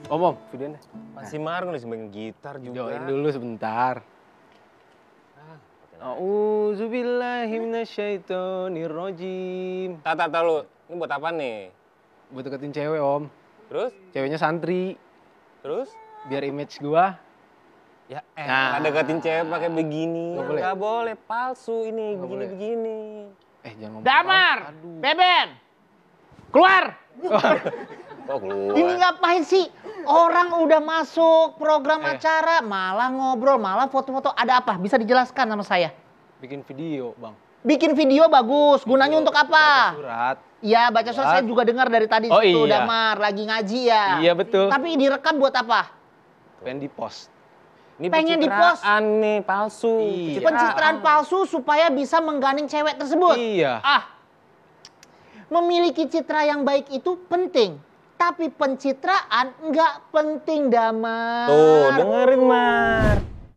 Om, videonya. Masih Margo nih main gitar juga. Join dulu sebentar. A'udzubillahi minasyaitonirrajim. Tata lu. Ini buat apa nih? Buat deketin cewek, Om. Terus? Ceweknya santri. Terus? Biar image gua. Ya deketin cewek pakai begini. Nggak boleh. Nggak boleh, palsu ini, begini-begini. Jangan ngomong. Damar, Aduh. Beben, keluar. Oh, keluar. Ini ngapain sih? Orang udah masuk program acara, malah ngobrol, malah foto-foto. Ada apa? Bisa dijelaskan sama saya? Bikin video, Bang. Bikin video bagus. Gunanya untuk apa? Baca surat. Ya, baca surat saya juga dengar dari tadi. Oh, situ, iya. Damar, lagi ngaji ya. Iya, betul. Tapi direkam buat apa? Pengen di post. Ini pengen pencitraan nih, palsu. Iya. Pencitraan palsu supaya bisa menggandeng cewek tersebut. Iya. Memiliki citra yang baik itu penting. Tapi pencitraan nggak penting, Damar. Tuh, dengerin, Mar.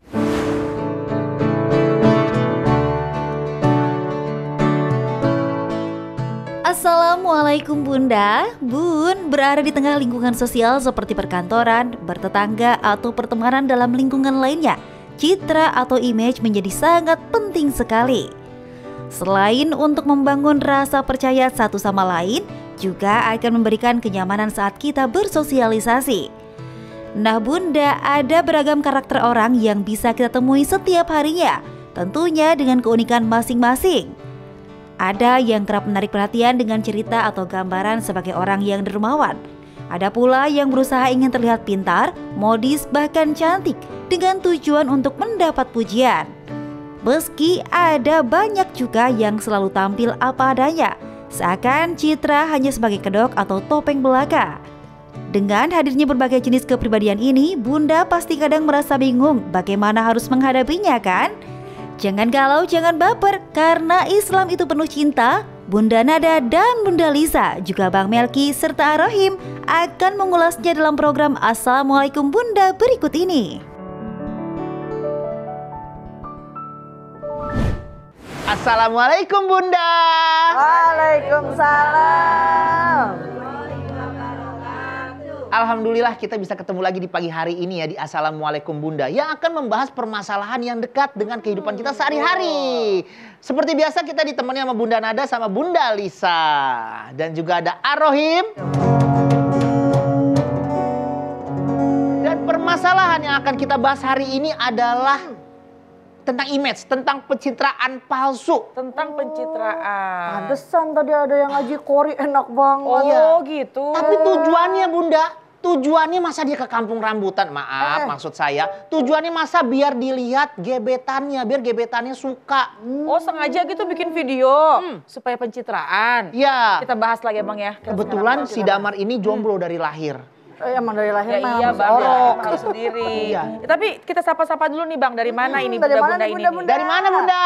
Assalamualaikum Bunda. Bun berada di tengah lingkungan sosial seperti perkantoran, bertetangga, atau pertemanan dalam lingkungan lainnya. Citra atau image menjadi sangat penting sekali. Selain untuk membangun rasa percaya satu sama lain, juga akan memberikan kenyamanan saat kita bersosialisasi. Nah Bunda, ada beragam karakter orang yang bisa kita temui setiap harinya, tentunya dengan keunikan masing-masing. Ada yang kerap menarik perhatian dengan cerita atau gambaran sebagai orang yang dermawan. Ada pula yang berusaha ingin terlihat pintar, modis, bahkan cantik dengan tujuan untuk mendapat pujian. Meski ada banyak juga yang selalu tampil apa adanya, seakan citra hanya sebagai kedok atau topeng belaka. Dengan hadirnya berbagai jenis kepribadian ini, Bunda pasti kadang merasa bingung bagaimana harus menghadapinya, kan? Jangan galau, jangan baper, karena Islam itu penuh cinta. Bunda Nada dan Bunda Lisa, juga Bang Melki serta Ar-Rahim akan mengulasnya dalam program Assalamualaikum Bunda berikut ini. Assalamualaikum Bunda. Waalaikumsalam. Alhamdulillah kita bisa ketemu lagi di pagi hari ini ya di Assalamualaikum Bunda yang akan membahas permasalahan yang dekat dengan kehidupan kita sehari-hari. Seperti biasa kita ditemani sama Bunda Nada sama Bunda Lisa. Dan juga ada Ar-Rahim. Dan permasalahan yang akan kita bahas hari ini adalah tentang image, tentang pencitraan palsu. Tentang pencitraan. Pantesan tadi ada yang ngaji Kori enak banget. Oh, iya. Gitu. Tapi tujuannya Bunda, tujuannya masa dia ke kampung rambutan? Maaf, maksud saya. Tujuannya masa biar dilihat gebetannya, biar gebetannya suka. Oh sengaja gitu bikin video supaya pencitraan. Iya. Kita bahas lagi Bang ya. Kebetulan si Damar ini jomblo dari lahir. Emang dari lahir mah iya, Bang. orok tahu sendiri. Iya. Ya, tapi kita sapa-sapa dulu nih Bang, dari mana ini Dari bunda-bunda mana ini? Bunda? Dari mana Bunda?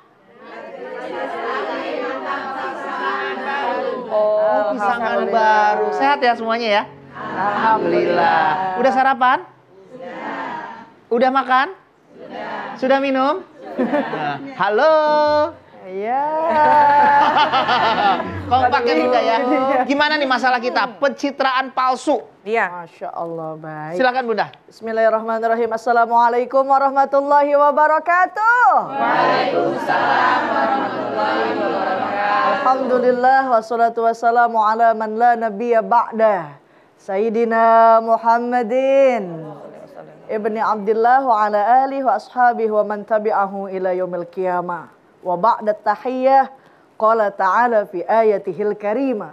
Oh, Pisangan Baru. Sehat ya semuanya ya? Alhamdulillah. Udah sarapan? Udah makan? Sudah minum? Nah, halo. Iya. Kompak ya Bunda ya. Gimana nih masalah kita? Pencitraan palsu. Iya. Masya Allah, baik. Silakan Bunda. Bismillahirrahmanirrahim. Assalamualaikum warahmatullahi wabarakatuh. Waalaikumsalam warahmatullahi wabarakatuh. Alhamdulillah wassalatu wassalamu ala man la nabiyya ba'da. Sayyidina Muhammadin ibni Abdullah wa ala alihi wa ashabihi wa man tabi'ahu ila yaumil qiyamah. Wa ba'da tahiyyah qala ta'ala fi ayatihil karimah.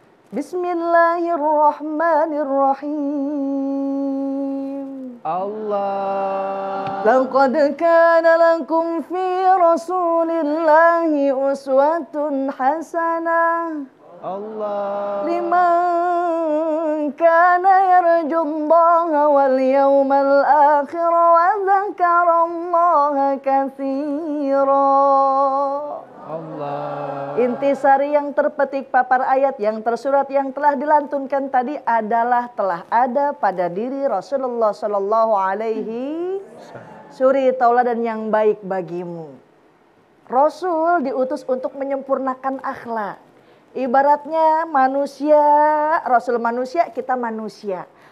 Bismillahirrahmanirrahim. Allah. Laqad kana lakum fi rasulillahi uswatun hasanah. Allah. Liman kana yarjullaha wal yawmal akhir wa dzakarallaha katsira. Allah. Intisari yang terpetik papar ayat yang tersurat yang telah dilantunkan tadi adalah telah ada pada diri Rasulullah Shallallahu Alaihi suri tauladan yang baik bagimu. Rasul diutus untuk menyempurnakan akhlak. Ibaratnya manusia, Rasul manusia, kita manusia.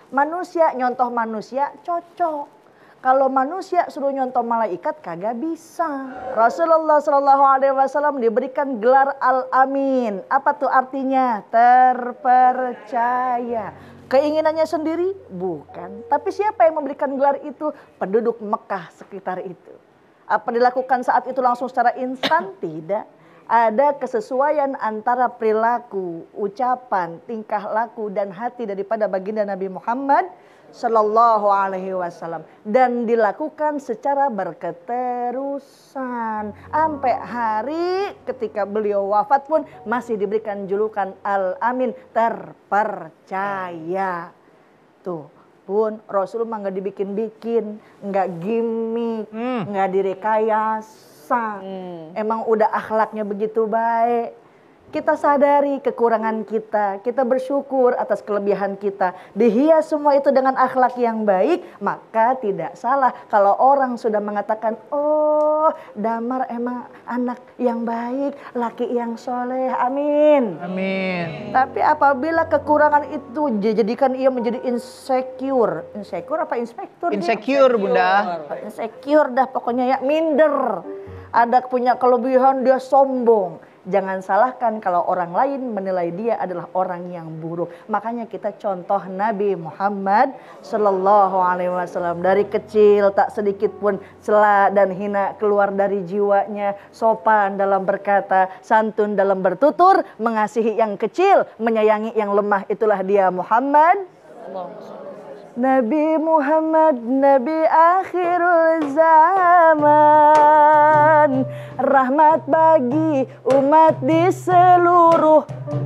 Manusia nyontoh manusia cocok. Kalau manusia suruh nyontoh malaikat kagak bisa. Rasulullah Shallallahu Alaihi Wasallam diberikan gelar Al-Amin. Apa tuh artinya? Terpercaya. Keinginannya sendiri? Bukan. Tapi siapa yang memberikan gelar itu? Penduduk Mekah sekitar itu. Apa dilakukan saat itu langsung secara instan? Tidak. Ada kesesuaian antara perilaku, ucapan, tingkah laku dan hati daripada baginda Nabi Muhammad Sallallahu Alaihi Wasallam, dan dilakukan secara berketerusan sampai hari ketika beliau wafat pun masih diberikan julukan Al-Amin, terpercaya. Tuh pun Rasulullah nggak dibikin-bikin, nggak gimmick, nggak direkayasa. Emang udah akhlaknya begitu baik. Kita sadari kekurangan kita bersyukur atas kelebihan kita. Dihias semua itu dengan akhlak yang baik, maka tidak salah kalau orang sudah mengatakan, oh Damar emang anak yang baik, laki yang soleh, amin. Amin. Tapi apabila kekurangan itu dijadikan ia menjadi insecure. Insecure apa inspektur? Insecure, Bunda. Insecure dah pokoknya ya, minder. Ada punya kelebihan dia sombong. Jangan salahkan kalau orang lain menilai dia adalah orang yang buruk. Makanya kita contoh Nabi Muhammad Sallallahu Alaihi Wasallam. Dari kecil tak sedikit pun cela dan hina keluar dari jiwanya. Sopan dalam berkata, santun dalam bertutur, mengasihi yang kecil, menyayangi yang lemah. Itulah dia Muhammad. Nabi Muhammad, Nabi akhirul zaman, rahmat bagi umat di seluruh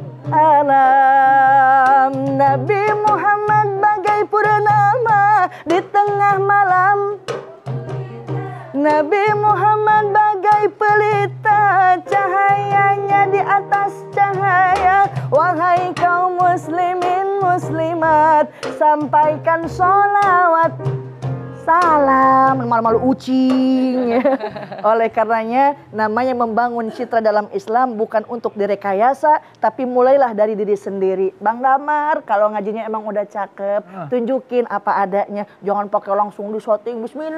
alam. Nabi Muhammad bagai purnama di tengah malam. Nabi Muhammad bagai pelita, cahayanya di atas cahaya. Wahai kaum muslimin muslimat, sampaikan sholawat salam, malu-malu ucing. Oleh karenanya namanya membangun citra dalam Islam bukan untuk direkayasa, tapi mulailah dari diri sendiri. Bang Damar, kalau ngajinya emang udah cakep, tunjukin apa adanya. Jangan pakai langsung di shooting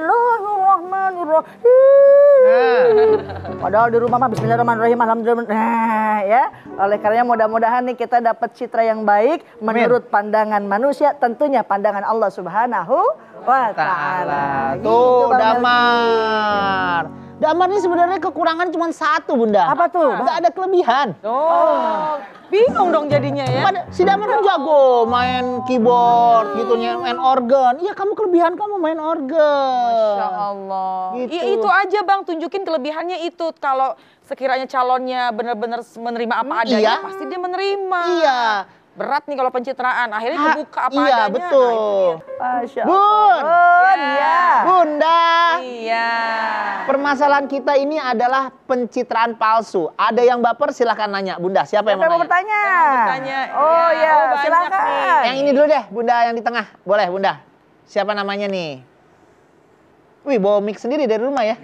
Bismillahirrahmanirrahim. Padahal di rumah mah Bismillahirrahmanirrahim, alhamdulillah. Nah, ya. Oleh karenanya mudah-mudahan nih kita dapat citra yang baik menurut pandangan manusia, tentunya pandangan Allah Subhanahu wa ta'ala. Tuh, Gitu, Damar. Damar ini sebenarnya kekurangan cuma satu, Bunda. Apa tuh? Gak ada kelebihan. Oh, bingung dong jadinya ya. Si Damar kan jago main keyboard gitu, main organ. Iya, kamu kelebihan kamu main organ. Masya Allah. Gitu. Iya itu aja Bang, tunjukin kelebihannya itu. Kalau sekiranya calonnya benar-benar menerima apa adanya, Iya. pasti dia menerima. Iya. Berat nih kalau pencitraan, akhirnya kebuka apa iya, adanya. betul. Masya Bun. ya. Bunda. Iya. Permasalahan kita ini adalah pencitraan palsu. Ada yang baper, silahkan nanya. Bunda, siapa yang Siapa mau mau nanya? bertanya? bertanya? Oh Ya, ya, oh, banyak silakan. nih. Yang ini dulu deh, Bunda yang di tengah. Boleh, Bunda. Siapa namanya nih? Wih, bawa mic sendiri dari rumah ya.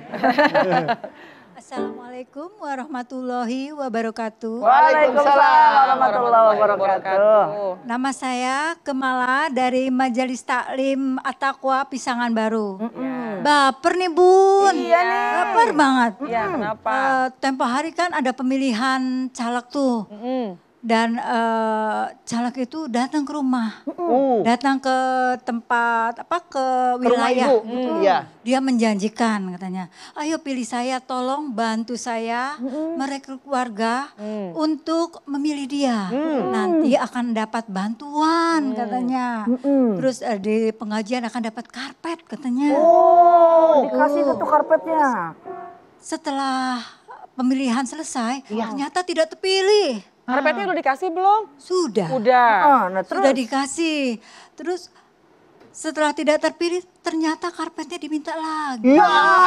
Assalamualaikum warahmatullahi wabarakatuh. Waalaikumsalam warahmatullahi wabarakatuh. Nama saya Kemala dari Majelis Taklim At-Taqwa Pisangan Baru. Baper nih Bun. Iya nih. Baper banget. Iya, kenapa? Tempo hari kan ada pemilihan caleg tuh. Dan caleg itu datang ke rumah. Datang ke tempat ke wilayah. Rumah ibu. Iya. Dia menjanjikan katanya, ayo pilih saya, tolong bantu saya merekrut warga untuk memilih dia. Nanti akan dapat bantuan katanya. Terus di pengajian akan dapat karpet katanya. Oh, dikasih tuh karpetnya. Setelah pemilihan selesai, ternyata tidak terpilih. Karpetnya udah dikasih belum? Sudah. Udah. Nah terus. Sudah dikasih. Terus setelah tidak terpilih, ternyata karpetnya diminta lagi. Ya,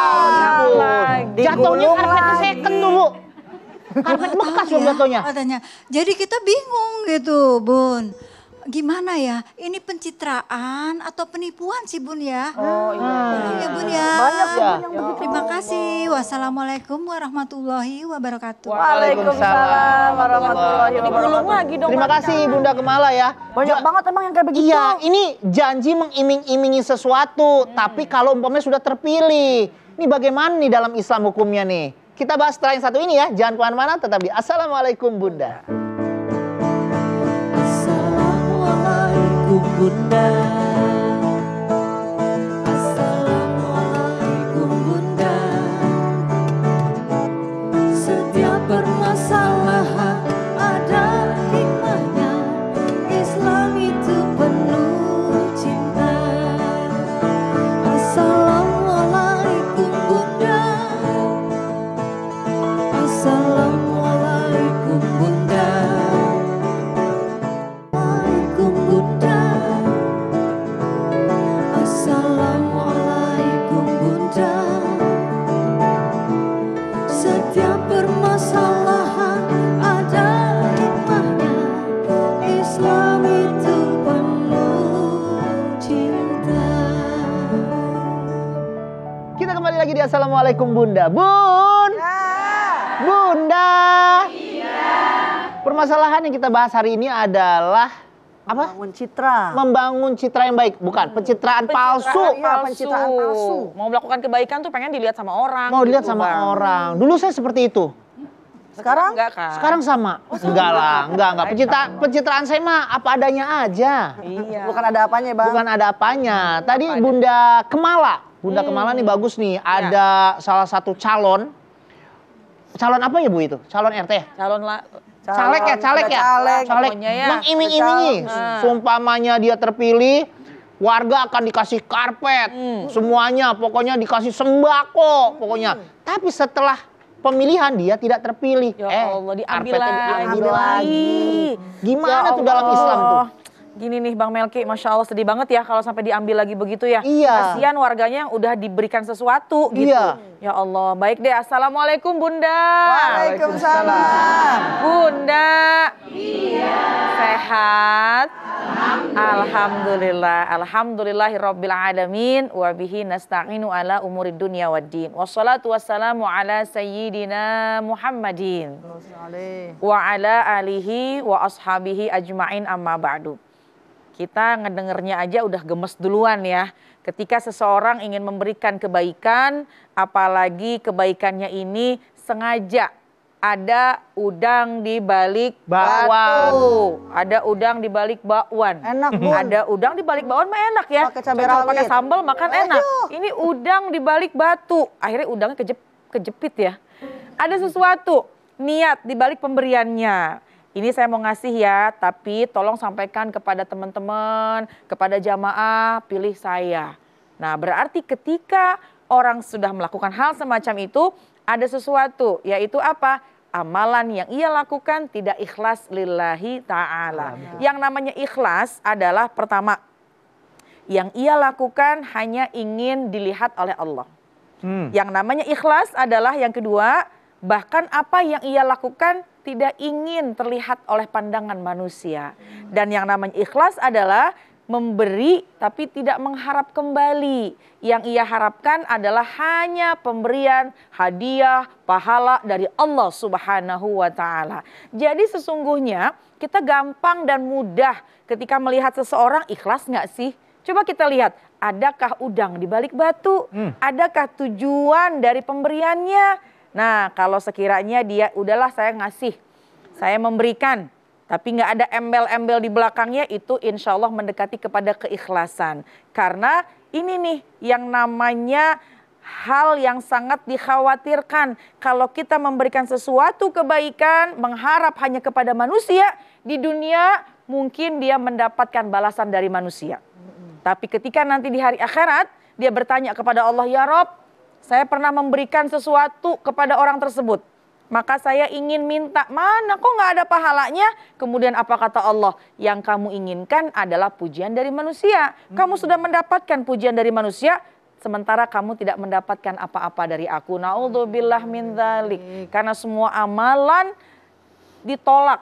jatuhnya Digulung karpetnya lagi. second dulu. Karpet bekas loh jatuhnya. Katanya. Jadi kita bingung gitu, Bun. gimana ya? Ini pencitraan atau penipuan sih Bun ya? Oh iya. Tolong ya Bun ya. Banyak Bun yang Ya, terima kasih. Wassalamualaikum warahmatullahi wabarakatuh. Waalaikumsalam warahmatullahi Digulung wabarakatuh. lagi dong. Terima kasih Bunda Kemala ya. Banyak banget emang yang kayak begitu. Iya, ini janji mengiming-imingi sesuatu, tapi kalau umpamanya sudah terpilih. Ini bagaimana nih dalam Islam hukumnya nih? Kita bahas setelah yang satu ini ya. Jangan kemana-mana, tetap di Assalamualaikum Bunda. Assalamualaikum Bunda. Assalamualaikum Bunda. Setiap permasalahan ada hikmahnya. Islam itu penuh cinta. Assalamualaikum Bunda. Assalamualaikum Bunda. Assalamualaikum Bunda. Assalamualaikum Bunda. Setiap permasalahan ada hikmahnya. Islam itu penuh cinta. Kita kembali lagi di Assalamualaikum Bunda. Bun! Bunda! Permasalahan yang kita bahas hari ini adalah apa? Bangun citra. Membangun citra yang baik, bukan pencitraan palsu. Iya, pencitraan palsu. Mau melakukan kebaikan tuh pengen dilihat sama orang. Mau dilihat gitu, sama Bang. orang. Dulu saya seperti itu. Sekarang? Enggak kan? Sekarang sama. Enggak lah, enggak. Pencitraan saya mah apa adanya aja. Iya. Bukan ada apanya Bang. Bukan ada apanya. Tadi Bunda Kemala. Bunda Kemala nih bagus nih. Ada salah satu calon. Calon apa ya Bu itu? Calon RT ya? Calon lah. Caleg ya? Caleg. Pokoknya ya. Mengiming-imingi. Sumpamanya dia terpilih, warga akan dikasih karpet. Semuanya pokoknya dikasih sembako. Pokoknya. Tapi setelah pemilihan dia tidak terpilih. Ya Allah, diambil karpetnya diambil lagi. lagi. Gimana Ya tuh dalam Allah. Islam tuh? Gini nih Bang Melki, Masya Allah sedih banget ya kalau sampai diambil lagi begitu ya. Iya. Kasihan warganya yang udah diberikan sesuatu gitu. Iya. Ya Allah, baik deh. Assalamualaikum Bunda. Waalaikumsalam. Bunda. Iya. Sehat. Alhamdulillah. Alhamdulillahirabbil alamin wa bihi nasta'inu ala umurid dunya waddin. Wassalatu wassalamu ala sayyidina Muhammadin wa ala alihi wa ashabihi ajmain amma ba'du. Kita ngedengernya aja udah gemes duluan ya. Ketika seseorang ingin memberikan kebaikan, apalagi kebaikannya ini sengaja ada udang di balik Bakwan. batu. Ada udang di balik bakwan. Enak, Bun. Ada udang di balik bakwan mah enak ya. Pakai cabai Kalau rawit. pakai sambal makan enak. Ini udang di balik batu. Akhirnya udangnya kejepit ya. Ada sesuatu niat di balik pemberiannya. Ini saya mau ngasih ya, tapi tolong sampaikan kepada teman-teman, kepada jamaah, pilih saya. Nah, berarti ketika orang sudah melakukan hal semacam itu, ada sesuatu, yaitu apa? Amalan yang ia lakukan tidak ikhlas lillahi ta'ala. Yang namanya ikhlas adalah pertama, yang ia lakukan hanya ingin dilihat oleh Allah. Yang namanya ikhlas adalah yang kedua, bahkan apa yang ia lakukan tidak ingin terlihat oleh pandangan manusia. Dan yang namanya ikhlas adalah memberi tapi tidak mengharap kembali. Yang ia harapkan adalah hanya pemberian hadiah, pahala dari Allah Subhanahu wa Ta'ala. Jadi sesungguhnya kita gampang dan mudah ketika melihat seseorang ikhlas nggak sih? Coba kita lihat, adakah udang di balik batu? Adakah tujuan dari pemberiannya? Nah, kalau sekiranya dia udahlah saya ngasih, saya memberikan, tapi nggak ada embel-embel di belakangnya, itu insya Allah mendekati kepada keikhlasan. Karena ini nih yang namanya hal yang sangat dikhawatirkan. Kalau kita memberikan sesuatu kebaikan, mengharap hanya kepada manusia, di dunia mungkin dia mendapatkan balasan dari manusia. Tapi ketika nanti di hari akhirat, dia bertanya kepada Allah, ya Rob, saya pernah memberikan sesuatu kepada orang tersebut. Maka saya ingin minta, mana kok nggak ada pahalanya? Kemudian apa kata Allah? Yang kamu inginkan adalah pujian dari manusia. Kamu sudah mendapatkan pujian dari manusia, sementara kamu tidak mendapatkan apa-apa dari aku. Na'udzubillah min dzalik. Karena semua amalan ditolak.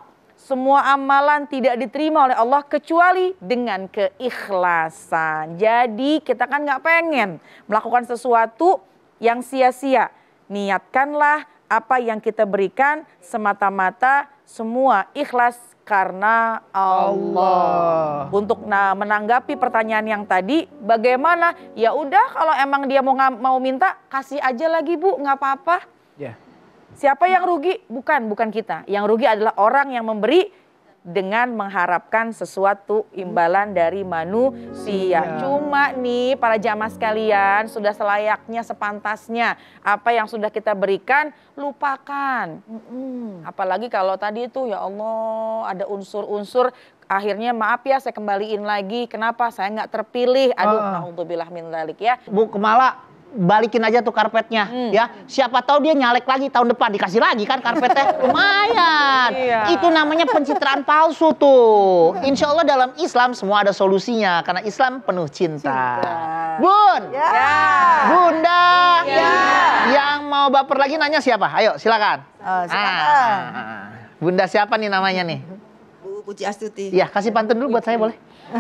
semua amalan tidak diterima oleh Allah kecuali dengan keikhlasan. Jadi kita kan nggak pengen melakukan sesuatu yang sia-sia. Niatkanlah apa yang kita berikan semata-mata semua ikhlas karena Allah. Untuk menanggapi pertanyaan yang tadi, bagaimana? Ya udah kalau emang dia mau minta, kasih aja lagi Bu, nggak apa-apa. Ya. Siapa yang rugi? Bukan kita. Yang rugi adalah orang yang memberi dengan mengharapkan sesuatu imbalan dari manusia. Cuma nih para jamaah sekalian, sudah selayaknya sepantasnya apa yang sudah kita berikan lupakan. Apalagi kalau tadi itu ya Allah ada unsur-unsur akhirnya maaf ya saya kembaliin lagi. Kenapa saya nggak terpilih? Aduh, naudzubillah min dzalik ya. Bu Kemala, balikin aja tuh karpetnya ya. Siapa tahu dia nyalek lagi tahun depan, dikasih lagi kan karpetnya. Lumayan. Iya. Itu namanya pencitraan palsu tuh. Insya Allah dalam Islam semua ada solusinya karena Islam penuh cinta. Bun, Bunda, yang mau baper lagi nanya siapa? Ayo silakan. Silakan. Bunda siapa nih namanya nih? Bu Puji Astuti. Iya, kasih pantun dulu buat saya boleh?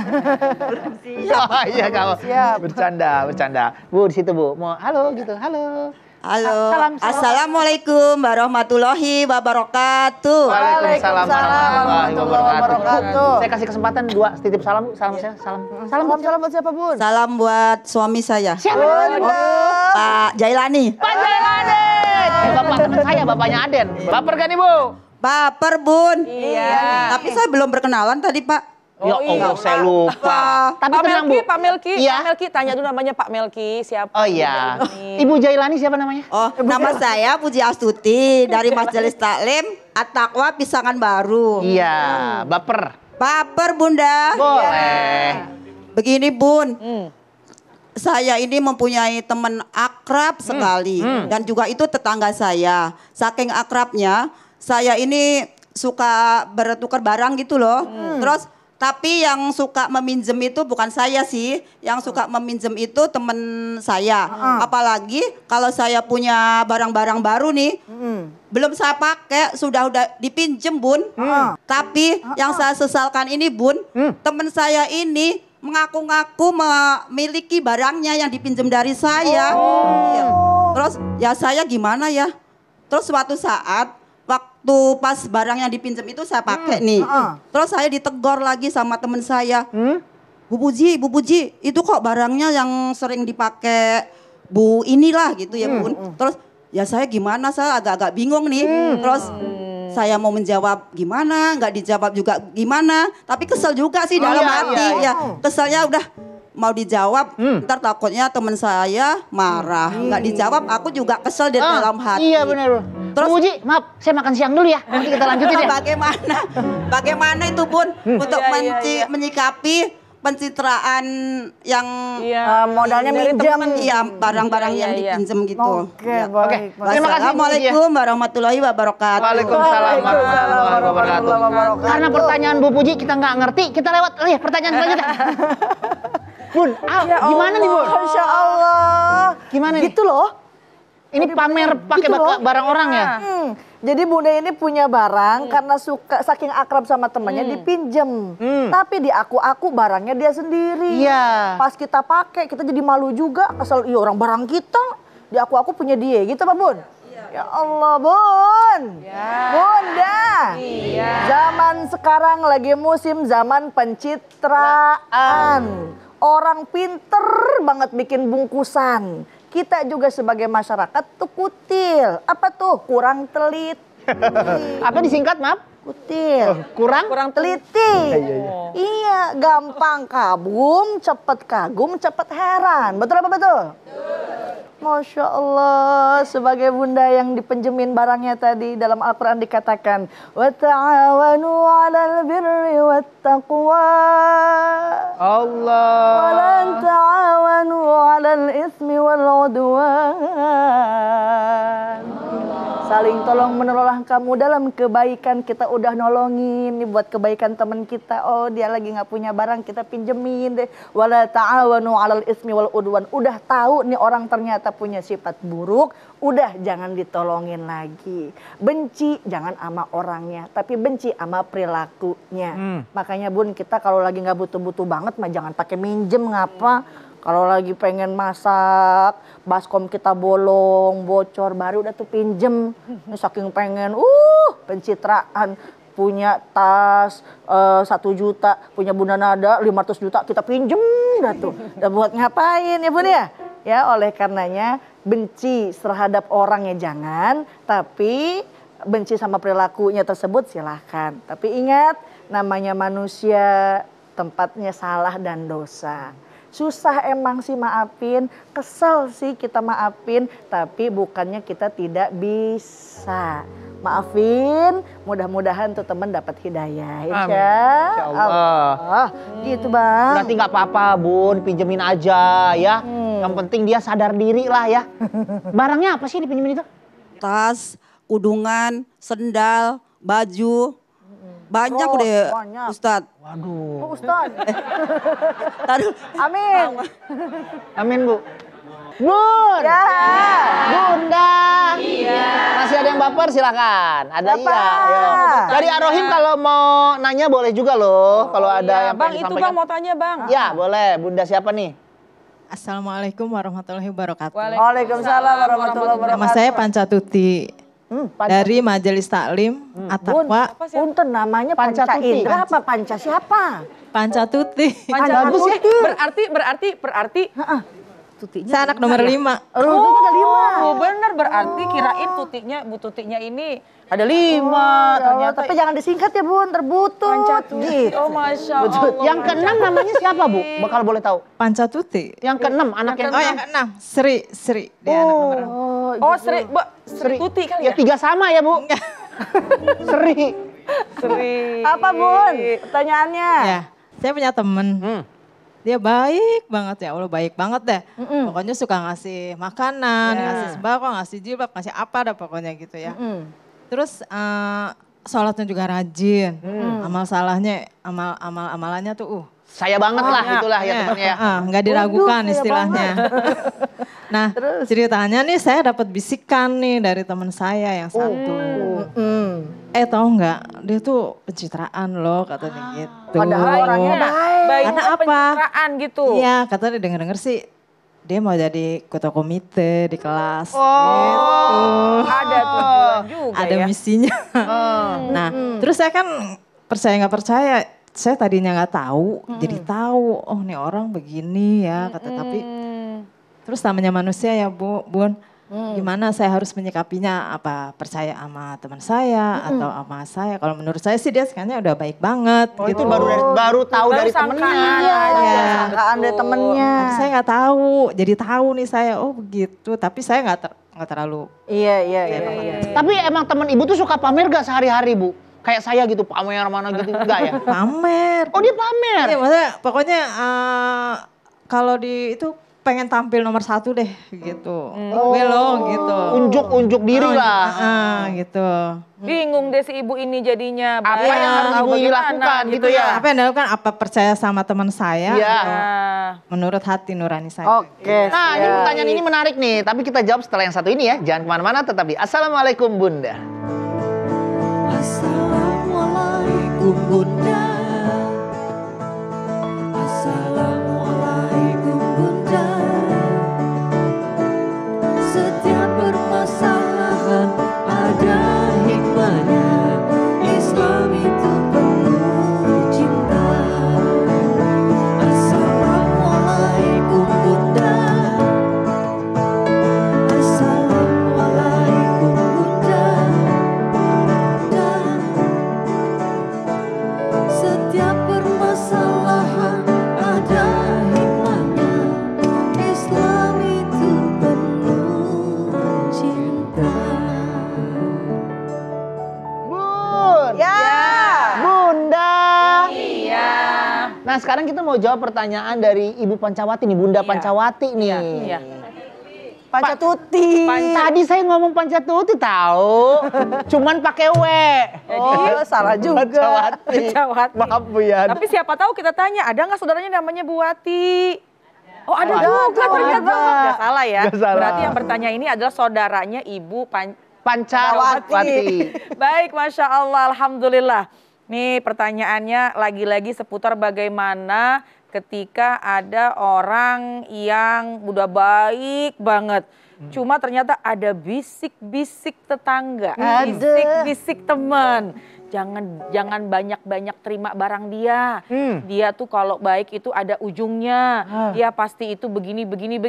Oh iya kamu. Bercanda. Bu di situ Bu. Mau halo gitu. Halo. Halo. Salam. Assalamualaikum warahmatullahi wabarakatuh. Waalaikumsalam warahmatullahi wabarakatuh. Saya kasih kesempatan dua titip salam Bu. Salam saya. Salam. Salam buat siapa Bun? Salam buat suami saya. Siapa? Pak Jailani. Pak Jailani. Bapak teman saya, bapaknya Aden. Baper gak nih Bu? Baper Bun. Iya. Tapi saya belum berkenalan tadi Pak. Ya Allah, saya lupa. Tapi Pak tenang Bu. Melki, Pak Melki, Iya. Pak Melki, tanya dulu namanya Pak Melki siapa? Oh iya. Ibu Jailani siapa namanya? Oh, nama saya Puji Astuti dari Majelis Taklim At-Taqwa Pisangan Baru. Iya, baper. Baper Bunda. Boleh. Begini Bun. Saya ini mempunyai teman akrab sekali dan juga itu tetangga saya. Saking akrabnya, saya ini suka bertukar barang gitu loh. Terus tapi yang suka meminjem itu bukan saya sih, yang suka meminjem itu temen saya. Apalagi kalau saya punya barang-barang baru nih, belum saya pakai, sudah dipinjem Bun. Tapi yang saya sesalkan ini Bun, temen saya ini mengaku-ngaku memiliki barangnya yang dipinjam dari saya. Ya. Terus ya saya gimana ya? Terus suatu saat waktu pas barang yang dipinjam itu saya pakai nih. Terus saya ditegur lagi sama temen saya. Bu Puji, itu kok barangnya yang sering dipakai Bu inilah gitu ya Bun. Terus ya saya gimana, saya agak-agak bingung nih. Terus saya mau menjawab gimana, nggak dijawab juga gimana. Tapi kesel juga sih dalam hati. Ya keselnya udah mau dijawab, ntar takutnya teman saya marah. Nggak dijawab, aku juga kesel di dalam hati. Iya benar. Terus Bu Puji, maaf, saya makan siang dulu ya. Nanti kita lanjutin ya. Bagaimana itu Bun untuk menyikapi pencitraan yang modalnya minjem. Iya, barang-barang yang dipinjam gitu. Oke, baik. Terima kasih. Assalamualaikum warahmatullahi wabarakatuh. Waalaikumsalam warahmatullahi wabarakatuh. Karena pertanyaan Bu Puji kita nggak ngerti, kita lewat pertanyaan selanjutnya. Bun, gimana nih Bun? Masya Allah. Gimana nih? Gitu loh. Ini pamer pakai Gitu loh. barang orang ya? Jadi Bunda ini punya barang karena suka saking akrab sama temannya dipinjem. Tapi di aku barangnya dia sendiri. Iya. Pas kita pakai kita jadi malu juga. Asal iya orang barang kita di aku punya dia gitu Pak Bun. Ya Allah Bun. Bunda. Zaman sekarang lagi musim zaman pencitraan. Orang pinter banget bikin bungkusan. Kita juga sebagai masyarakat tuh kutil. Apa tuh? Kurang teliti. Apa disingkat maaf? Kutil. Kurang teliti. Iya, gampang kagum, cepet heran. Betul apa betul? Masya Allah, sebagai bunda yang dipenjemin barangnya tadi dalam Al-Quran dikatakan wa ta'awanu 'alal birri wat taqwa. Allah. Wa lan ta'awanu 'alal ismi wal 'udwan. saling tolong menolong kamu dalam kebaikan. Kita udah nolongin nih buat kebaikan teman kita. Oh dia lagi nggak punya barang, kita pinjemin deh. Wala ta'awanu 'alal ismi wal udwan. Udah tahu nih orang ternyata punya sifat buruk, udah jangan ditolongin lagi. Benci jangan sama orangnya, tapi benci sama perilakunya. Makanya Bun, kita kalau lagi nggak butuh-butuh banget mah jangan pakai minjem ngapa. Kalau lagi pengen masak, baskom kita bolong, bocor, baru udah tuh pinjem. Saking pengen, pencitraan. Punya tas 1 juta, punya Bunda Nada 500 juta, kita pinjem dah tuh. Dan buat ngapain ya Bun ya? Ya oleh karenanya benci terhadap orang ya jangan, tapi benci sama perilakunya tersebut silahkan. Tapi ingat, namanya manusia tempatnya salah dan dosa. Susah emang sih maafin, kesal sih kita maafin, tapi bukannya kita tidak bisa. Maafin, mudah-mudahan tuh teman dapat hidayah. Insya Allah. Gitu Bang. Berarti nggak apa-apa Bun, pinjemin aja ya. Yang penting dia sadar diri lah ya. Barangnya apa sih dipinjemin itu? Tas, udungan, sendal, baju. Banyak deh banyak. Ustadz. Waduh. Bu Ustaz. Taruh. Amin. Amin Bu. Bun. Ya. Bunda. Iya. Masih ada yang baper silakan. Ada Baper. iya. Ayo. Dari Arohim kalau mau nanya boleh juga loh. Kalau ada yang Bang, pengen itu disampaikan. Bang mau tanya Bang. Ya boleh. Bunda siapa nih? Assalamualaikum warahmatullahi wabarakatuh. Waalaikumsalam warahmatullahi wabarakatuh. Nama saya Pancatuti dari Majelis Taklim At-Taqwa. Punten namanya Panca Pancatuti. Indra apa Panca siapa? Pancatuti. Berarti Saya anak nomor 5. Tutinya ada 5. Oh bener, berarti kirain Bu Tutinya ini ada 5 ternyata. Tapi jangan disingkat ya Bun, terbutut. Gitu. Oh Masya Allah. Yang keenam namanya siapa Bu? Bakal boleh tahu. Pancatuti. Yang keenam anak yang Oh yang keenam, Sri. Dia anak nomor 6. Oh Sri Tuti kali Ya ya? 3 sama ya Bu. Sri. Apa Bun? Pertanyaannya. Ya, saya punya temen. Dia baik banget ya Allah, baik banget deh. Pokoknya suka ngasih makanan, ngasih sembako, ngasih jilbab, ngasih apa dah pokoknya gitu ya. Terus sholatnya juga rajin. Amalannya tuh Saya banget lah itulah ya temannya ya. nggak diragukan istilahnya. Nah ceritanya nih saya dapat bisikan nih dari teman saya yang satu. Tahu nggak dia tuh pencitraan loh katanya gitu. Padahal orangnya baik. Karena apa? Pencitraan gitu. Iya katanya denger-denger sih dia mau jadi ketua komite di kelas. Gitu. Ada tujuan juga Ada ya. misinya. Nah terus saya kan percaya nggak percaya. Saya tadinya nggak tahu, jadi tahu. Oh nih orang begini ya kata tapi. Terus namanya manusia ya Bun. Gimana saya harus menyikapinya? Apa percaya sama teman saya atau sama saya? Kalau menurut saya sih dia kayaknya udah baik banget. Oh gitu. itu baru tahu dari temennya. Iya, sangkaan dari temennya. Tapi saya nggak tahu, jadi tahu nih saya. Oh begitu. Tapi saya nggak terlalu. Iya. Tapi emang temen ibu tuh suka pamer gak sehari-hari Bu? Kayak saya gitu pamer mana gitu enggak ya? Pamer. Oh dia pamer? Iya maksudnya pokoknya kalau di itu pengen tampil nomor 1 deh gitu. Gitu. Unjuk diri lah. Gitu. Bingung deh si ibu ini jadinya. Apa yang harus ibu ini lakukan gitu ya? Apa yang dilakukan? Apa percaya sama teman saya? Iya. Menurut hati nurani saya. Oke. Nah ini pertanyaan ini menarik nih. Tapi kita jawab setelah yang satu ini ya. Jangan kemana-mana tetap di Assalamualaikum Bunda. Assalamualaikum Bunda. Assalamualaikum Bunda. Setiap permasalahan ada hikmahnya. Islam itu penuh cinta. Assalamualaikum Bunda. Assalamualaikum Bunda. Setiap permasalahan ada hikmahnya. Islam itu penuh cinta. Bun. Ya. Bunda. Iya. Nah sekarang kita mau jawab pertanyaan dari Ibu Pancawati nih, Bunda Pancawati nih. Iya. Pancatuti. Tadi saya ngomong Pancatuti tahu. Cuman pakai W. Oh, salah juga. Pancawati. Maaf Bu Yan. Tapi siapa tahu kita tanya, ada nggak saudaranya namanya Bu Wati? Oh ada Ada, juga ternyata. ada. Nggak salah ya. Nggak salah. Berarti yang bertanya ini adalah saudaranya Ibu Pancawati. Baik, Masya Allah, Alhamdulillah. Nih pertanyaannya lagi-lagi seputar bagaimana ketika ada orang yang udah baik banget. Cuma ternyata ada bisik-bisik tetangga, bisik-bisik teman. Jangan banyak-banyak terima barang dia. Dia tuh kalau baik itu ada ujungnya. Dia pasti itu begini.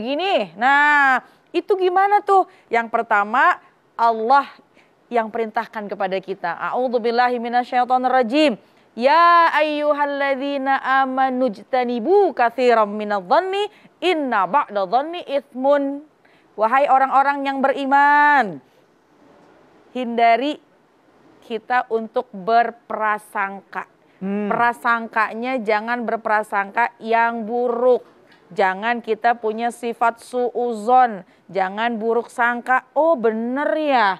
Nah, itu gimana tuh? Yang pertama, Allah yang perintahkan kepada kita. A'udzubillahi minasyaitonirrajim. Ya ayyuhalladzina amanu jtanibu katsiran minadh-dhanni inna ba'dadh-dhanni itsmun. Wahai orang-orang yang beriman, hindari kita untuk berprasangka. Prasangkanya jangan berprasangka yang buruk. Jangan kita punya sifat suuzon, jangan buruk sangka. Oh bener ya,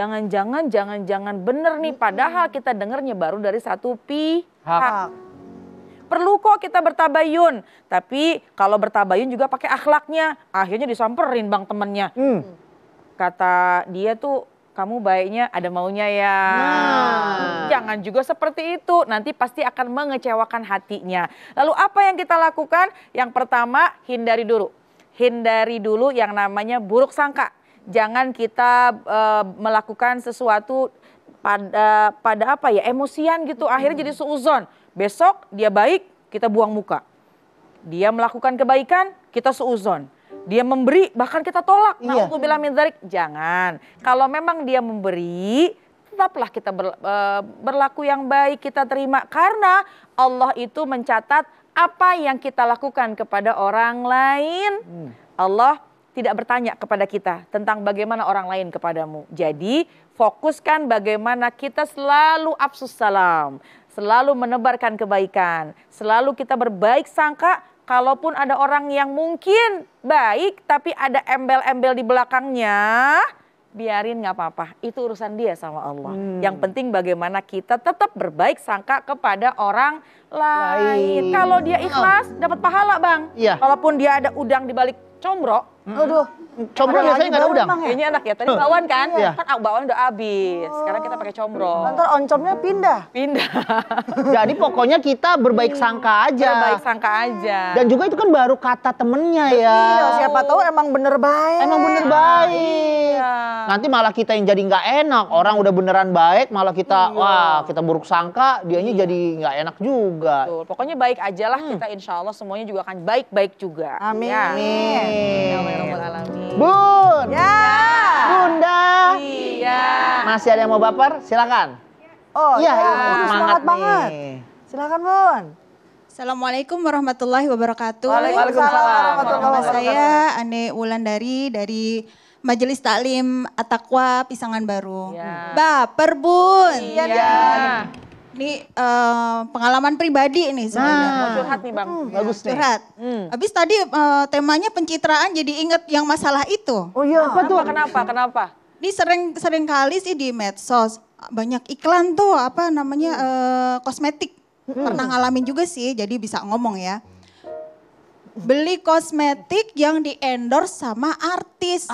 jangan bener nih. Padahal kita dengarnya baru dari satu pihak. Perlu kok kita bertabayun, tapi kalau bertabayun juga pakai akhlaknya. Akhirnya disamperin bang temennya. Kata dia tuh, kamu baiknya ada maunya ya. Jangan juga seperti itu, nanti pasti akan mengecewakan hatinya. Lalu apa yang kita lakukan? Yang pertama, hindari dulu. Hindari dulu yang namanya buruk sangka. Jangan kita melakukan sesuatu pada apa ya, emosian gitu. Akhirnya jadi suuzon. Besok dia baik, kita buang muka. Dia melakukan kebaikan, kita suuzon. Dia memberi, bahkan kita tolak. Na'udzubillah min dzalik. Jangan. Kalau memang dia memberi, tetaplah kita berlaku yang baik, kita terima. Karena Allah itu mencatat apa yang kita lakukan kepada orang lain. Allah tidak bertanya kepada kita tentang bagaimana orang lain kepadamu. Jadi fokuskan bagaimana kita selalu afsus salam. Selalu menebarkan kebaikan. Selalu kita berbaik sangka. Kalaupun ada orang yang mungkin baik tapi ada embel-embel di belakangnya, biarin nggak apa-apa. Itu urusan dia sama Allah. Yang penting bagaimana kita tetap berbaik sangka kepada orang lain. Kalau dia ikhlas dapat pahala bang. Kalaupun dia ada udang di balik combro. Aduh. Combro biasanya nggak ada udang. Kayaknya enak ya. Tadi bakwan kan? Kan bakwan udah habis. Sekarang kita pakai combro. Ntar oncomnya pindah. Jadi pokoknya kita berbaik sangka aja. Berbaik sangka aja. Dan juga itu kan baru kata temennya ya. Iya, siapa tahu emang bener baik. Emang bener baik. Nanti malah kita yang jadi nggak enak. Orang udah beneran baik, malah kita wah kita buruk sangka, dianya jadi nggak enak juga. Betul. Pokoknya baik aja lah kita, insya Allah semuanya juga akan baik-baik juga. Amin. Ya. Amin. Alamin. Bun. Ya. Bunda. Iya. Masih ada yang mau baper? Silakan. Oh Iya, iya, semangat semangat banget. nih. Silakan Bun. Assalamualaikum warahmatullahi wabarakatuh. Waalaikumsalam warahmatullahi Nama wabarakatuh. saya Ane Wulandari dari Majelis Taklim At-Taqwa Pisangan Baru. Ya. Baper Bun. Iya. Ini pengalaman pribadi nih sebenarnya. Mau curhat nih bang. Bagus nih. Curhat. Habis tadi temanya pencitraan jadi inget yang masalah itu. Oh iya. Apa tuh? Kenapa? Ini sering kali sih di medsos banyak iklan tuh apa namanya kosmetik. Pernah ngalamin juga sih, jadi bisa ngomong ya. Beli kosmetik yang di endorse sama artis.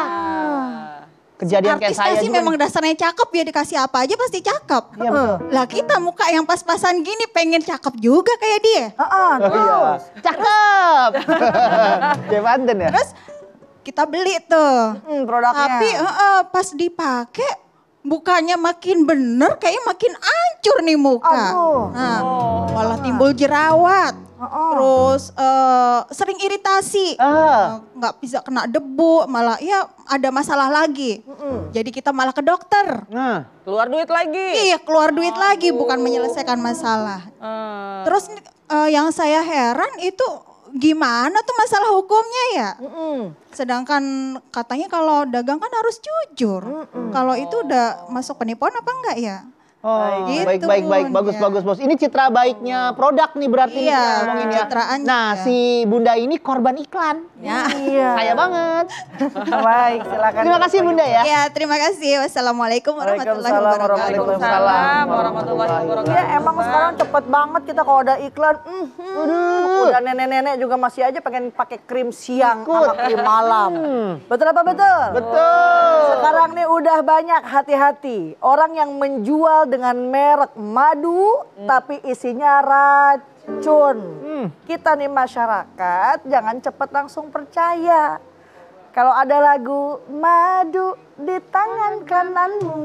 Kejadian kayak saya Artisnya sih juga. memang dasarnya cakep ya, dikasih apa aja pasti cakep. Lah kita muka yang pas-pasan gini pengen cakep juga kayak dia. Terus. Cakep. Kayak Banten ya? Terus kita beli tuh. Produknya. Tapi pas dipakai mukanya makin bener, kayaknya makin hancur nih muka. Aduh. Nah, malah timbul jerawat. Terus sering iritasi, nggak bisa kena debu, malah ya ada masalah lagi. Jadi kita malah ke dokter. Keluar duit lagi. Iya, keluar duit lagi, bukan menyelesaikan masalah. Terus yang saya heran itu gimana tuh masalah hukumnya ya? Sedangkan katanya kalau dagang kan harus jujur. Kalau itu udah masuk penipuan apa enggak ya? Oh, Gitu, baik, Bun, bagus, ya. bagus, bos. Ini citra baiknya produk nih berarti nih Iya, kita ngomongin ya. citraannya. Nah, si Bunda ini korban iklan. Ya. Iya. Saya banget. Baik, silakan. Terima kasih Bunda ya. Ya, terima kasih. Wassalamualaikum warahmatullahi wabarakatuh. Waalaikumsalam warahmatullahi wabarakatuh. Iya, emang sekarang cepet banget kita kalau ada iklan. Udah nenek-nenek juga masih aja pengen pakai krim siang sama krim malam. Betul apa betul? Betul. Sekarang nih udah banyak, hati-hati. Orang yang menjual dengan merek madu tapi isinya racun. Kita nih masyarakat jangan cepet langsung percaya. Kalau ada lagu madu di tangan kananmu,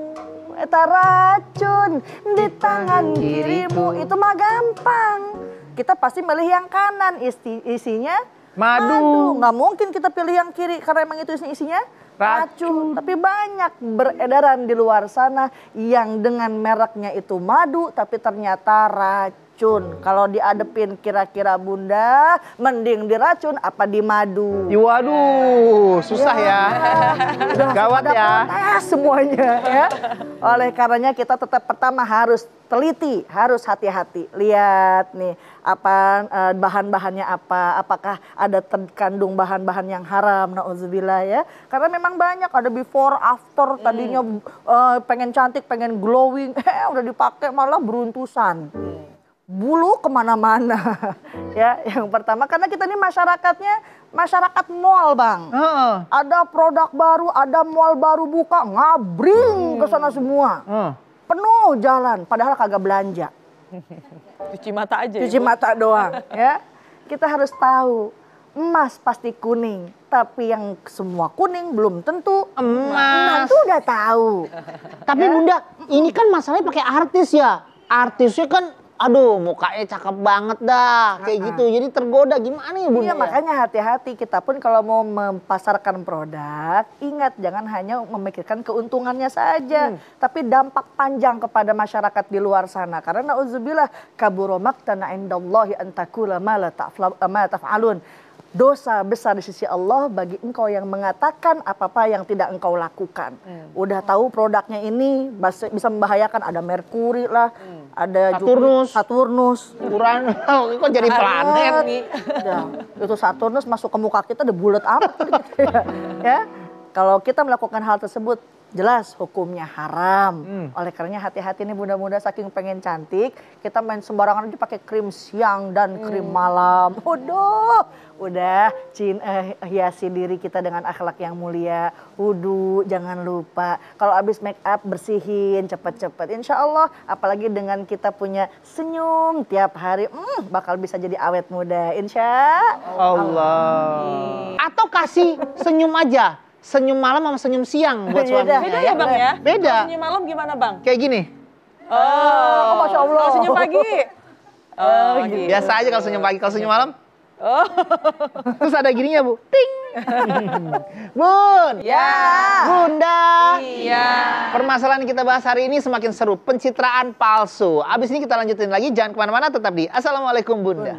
eta racun di tangan kirimu, itu mah gampang. Kita pasti milih yang kanan, isinya Madu. Nggak mungkin kita pilih yang kiri karena emang itu isinya racun. Tapi banyak beredaran di luar sana yang dengan mereknya itu madu tapi ternyata racun. Kalau diadepin kira-kira Bunda, mending diracun apa di madu? Waduh, susah ya. Udah Gawat pada ya. protes semuanya ya. Oleh karenanya kita tetap pertama harus teliti, harus hati-hati. Lihat nih apa bahan-bahannya apa, apakah ada terkandung bahan-bahan yang haram, nauzubillah ya. Karena memang banyak ada before after, tadinya pengen cantik, pengen glowing, udah dipakai malah beruntusan. Bulu kemana-mana ya. Yang pertama karena kita ini masyarakatnya masyarakat mall Bang. Ada produk baru, ada mall baru buka, ngabring ke sana semua. Penuh jalan, padahal kagak belanja. Cuci mata aja. Cuci mata doang ya. Kita harus tahu emas pasti kuning, tapi yang semua kuning belum tentu emas. Itu udah tahu. Tapi Bunda, ini kan masalahnya pakai artis ya. Artisnya kan aduh mukanya cakep banget dah kayak gitu, jadi tergoda gimana ya Bunda? Iya makanya hati-hati, kita pun kalau mau memasarkan produk, ingat jangan hanya memikirkan keuntungannya saja, tapi dampak panjang kepada masyarakat di luar sana. Karena na'udzubillah kabura maqtan 'indallahi an taqula ma la taf'alun. Dosa besar di sisi Allah bagi engkau yang mengatakan apa-apa yang tidak engkau lakukan. Udah tahu produknya ini bisa membahayakan, ada Merkuri lah, ada Saturnus, Uranus, kok jadi planet nih? Itu Saturnus masuk ke muka kita udah bulat amat gitu ya. Kalau kita melakukan hal tersebut jelas hukumnya haram. Oleh karenanya hati-hati nih bunda-bunda, saking pengen cantik kita main sembarangan aja pakai krim siang dan krim malam. Udah hiasi diri kita dengan akhlak yang mulia. Wudu jangan lupa. Kalau habis make up bersihin cepet-cepet. Insya Allah apalagi dengan kita punya senyum tiap hari bakal bisa jadi awet muda. Insya Allah. Atau kasih senyum aja. Senyum malam sama senyum siang buat suaminya. Beda ya Bang ya? Beda. Kalau senyum malam gimana Bang? Kayak gini. Oh, Masya Allah. Kalau senyum pagi? Oh gitu. Biasa aja kalau senyum pagi, kalau senyum malam. Terus ada gininya Bu. Ting. Bun. Ya. Bunda. Iya. Permasalahan yang kita bahas hari ini semakin seru. Pencitraan palsu. Abis ini kita lanjutin lagi. Jangan kemana-mana, tetap di Assalamualaikum Bunda.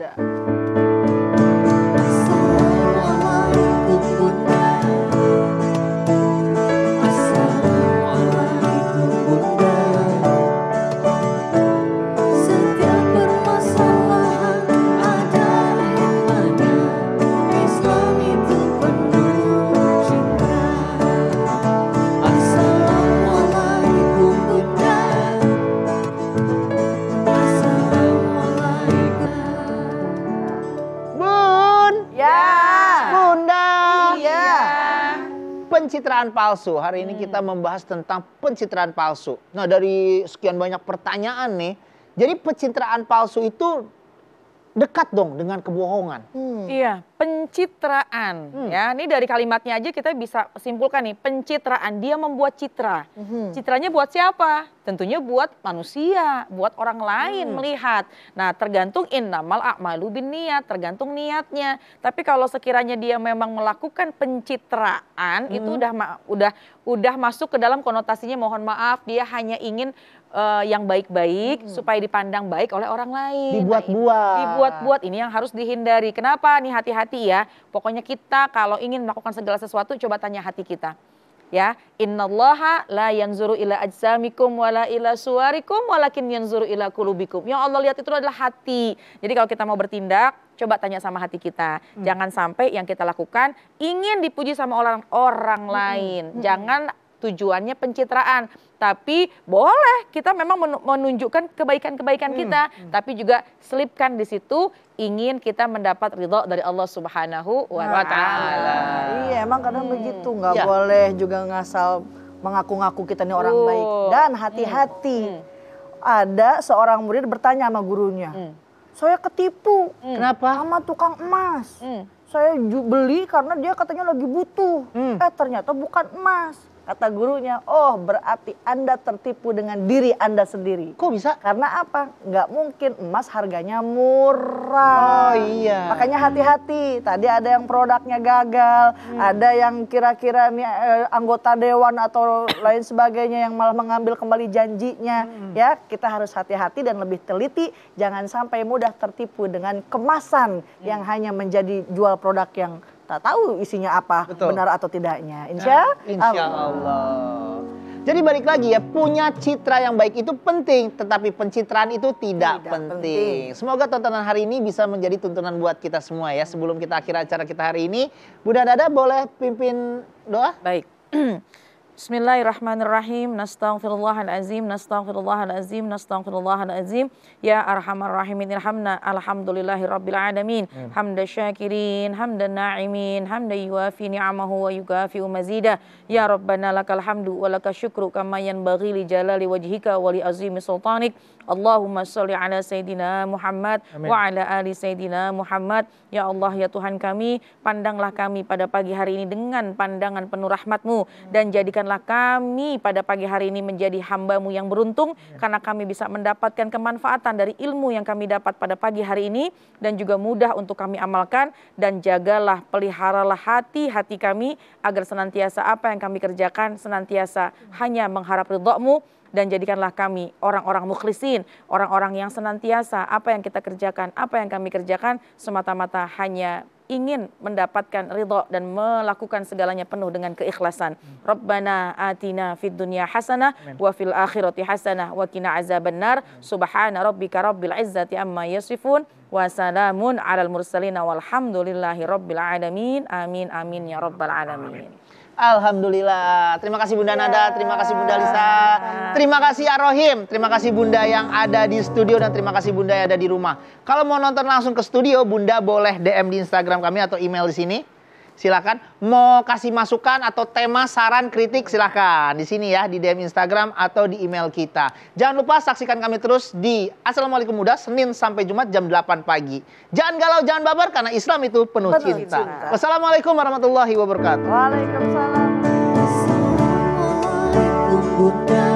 Setiap permasalahan ada hikmahnya. Islam itu penuh cinta. Assalamualaikum Bunda. Assalamualaikum. Bun. Ya. Bunda. Iya. Pencitraan palsu. Hari ini kita membahas tentang pencitraan palsu. Nah, dari sekian banyak pertanyaan nih, jadi pencitraan palsu itu dekat dong dengan kebohongan. Iya, pencitraan. Ya, ini dari kalimatnya aja kita bisa simpulkan nih, pencitraan. Dia membuat citra. Citranya buat siapa? Tentunya buat manusia, buat orang lain melihat. Nah, tergantung innamal a'malu binniyat, tergantung niatnya. Tapi kalau sekiranya dia memang melakukan pencitraan, itu udah masuk ke dalam konotasinya mohon maaf, dia hanya ingin yang baik-baik supaya dipandang baik oleh orang lain. Dibuat-buat. Dibuat-buat, ini yang harus dihindari. Kenapa nih hati-hati ya? Pokoknya kita kalau ingin melakukan segala sesuatu coba tanya hati kita. ya. Innallaha la yanzuru ila ajsamikum wala ila suwarikum walakin yanzuru ila qulubikum. Yang Allah lihat itu adalah hati. Jadi kalau kita mau bertindak, coba tanya sama hati kita. Jangan sampai yang kita lakukan ingin dipuji sama orang lain. Jangan tujuannya pencitraan. Tapi boleh kita memang menunjukkan kebaikan-kebaikan kita. Tapi juga selipkan di situ ingin kita mendapat ridho dari Allah Subhanahu wa Ta'ala. Iya, emang kadang begitu. Nggak boleh juga ngasal mengaku-ngaku kita nih orang baik. Dan hati-hati. Ada seorang murid bertanya sama gurunya. Saya ketipu. Kenapa? Sama tukang emas. Saya beli karena dia katanya lagi butuh. Ternyata bukan emas. Kata gurunya, oh berarti Anda tertipu dengan diri Anda sendiri. Kok bisa? Karena apa? Nggak mungkin emas harganya murah. Oh iya. Makanya hati-hati. Tadi ada yang produknya gagal, ada yang kira-kira nih anggota dewan atau lain sebagainya yang malah mengambil kembali janjinya. Ya, kita harus hati-hati dan lebih teliti. Jangan sampai mudah tertipu dengan kemasan yang hanya menjadi jual produk yang tak tahu isinya apa, benar atau tidaknya. Insya Allah. Jadi balik lagi ya, punya citra yang baik itu penting, tetapi pencitraan itu tidak penting. Semoga tontonan hari ini bisa menjadi tuntunan buat kita semua ya. Sebelum kita akhir acara kita hari ini, Bunda Nada boleh pimpin doa? Baik. Bismillahirrahmanirrahim. Nastaghfirullahalazim, nastaghfirullahalazim, nastaghfirullahalazim. Ya arhamar rahimin irhamna. Alhamdulillahirabbil alamin. Hamdan syakirin, hamdan na'imin, hamdan yuwafi ni'amahu wa yukafi'u mazidah. Ya Rabbana lakal hamdu wa lakal syukru kama yanbaghi li jalali wajhika wa li azimi sultanik. Allahumma sholli ala Sayyidina Muhammad wa ala ali Sayyidina Muhammad. Ya Allah, ya Tuhan kami, pandanglah kami pada pagi hari ini dengan pandangan penuh rahmat-Mu dan jadikanlah kami pada pagi hari ini menjadi hamba-Mu yang beruntung karena kami bisa mendapatkan kemanfaatan dari ilmu yang kami dapat pada pagi hari ini dan juga mudah untuk kami amalkan. Dan jagalah, peliharalah hati-hati kami agar senantiasa apa yang kami kerjakan senantiasa hanya mengharap ridha-Mu. Dan jadikanlah kami orang-orang mukhlisin, orang-orang yang senantiasa apa yang kita kerjakan, apa yang kami kerjakan semata-mata hanya ingin mendapatkan ridha dan melakukan segalanya penuh dengan keikhlasan. Rabbana atina fid dunya hasanah wa fil akhirati hasanah wa qina azabannar. Subhana rabbika rabbil izzati amma yasifun wa salamun alal mursalin walhamdulillahi rabbil alamin. Amin amin ya rabbal alamin. Alhamdulillah. Terima kasih Bunda Nada, terima kasih Bunda Lisa, terima kasih Ar-Rohim, terima kasih Bunda yang ada di studio dan terima kasih Bunda yang ada di rumah. Kalau mau nonton langsung ke studio, Bunda boleh DM di Instagram kami atau email di sini. Silakan. Mau kasih masukan atau tema, saran, kritik, silakan di sini ya, di DM Instagram atau di email kita. Jangan lupa saksikan kami terus di Assalamualaikum Muda, Senin sampai Jumat jam 8 pagi. Jangan galau, jangan baper karena Islam itu penuh cinta. Wassalamualaikum warahmatullahi wabarakatuh. Waalaikumsalam. Assalamualaikum Bunda.